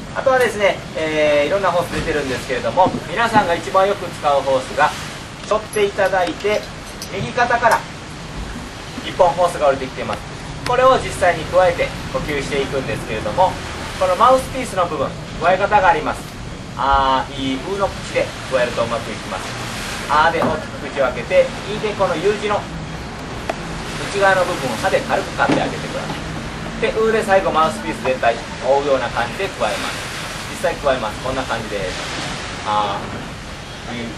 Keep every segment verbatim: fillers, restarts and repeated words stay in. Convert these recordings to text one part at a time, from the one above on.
あとはですね、えー、いろんなホース出てるんですけれども、皆さんが一番よく使うホースが背負っていただいて右肩からいっぽんホースが降りてきています。これを実際に加えて呼吸していくんですけれども、このマウスピースの部分加え方があります。あーいいうの口で加えるとうまくいきます。あーで大きく口を開けて、いでこの U 字の内側の部分を歯で軽く噛んであげてください。で、うで最後マウスピース全体覆うような感じで加えます。実際加えます。こんな感じです。あーいう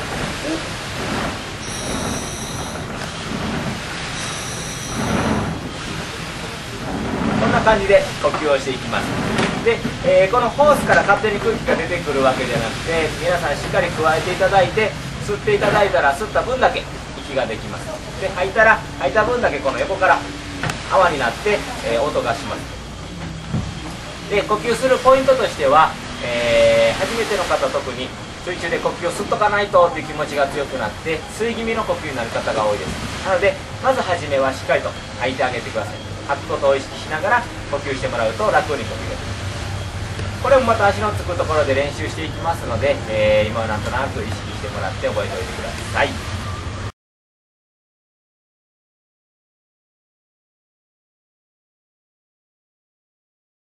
こんな感じで呼吸をしていきます。で、えー、このホースから勝手に空気が出てくるわけじゃなくて、皆さんしっかり加えていただいて、吸っていただいたら吸った分だけ息ができます。で、吐いたら吐いた分だけこの横から泡になって、えー、音がします。で、呼吸するポイントとしては、えー、初めての方特に水中で呼吸を吸っとかないとという気持ちが強くなって吸い気味の呼吸になる方が多いです。なのでまず初めはしっかりと吐いてあげてください。吐くことを意識しながら呼吸してもらうと楽に呼吸ができます。これもまた足のつくところで練習していきますので、えー、今はなんとなく意識してもらって覚えておいてください。